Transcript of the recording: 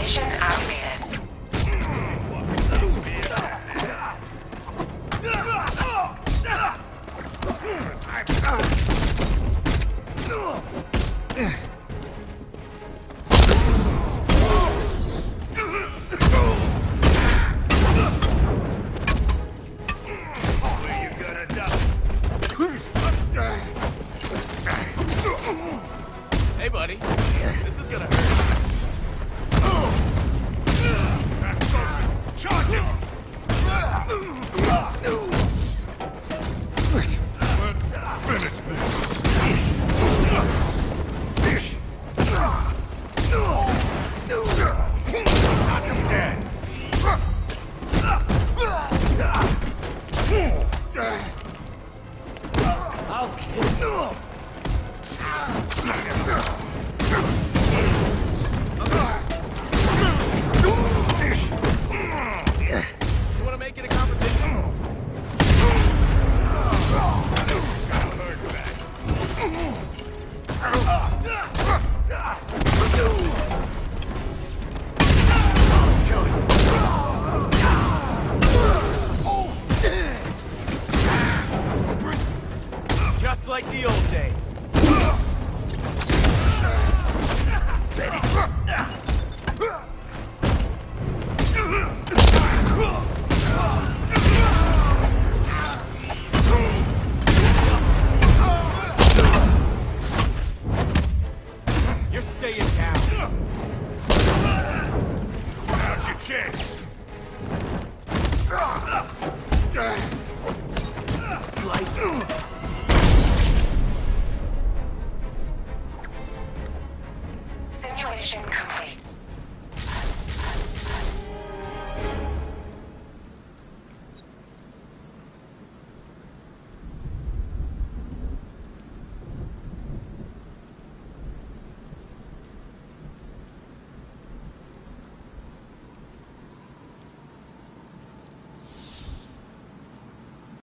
Simulation activated. Hey, buddy. This is gonna hurt. Charge him! Finish this. Knock him dead. I'll kill you. You wanna make it a competition? Just like the old days. You're staying down. How's your chance? Simulation complete.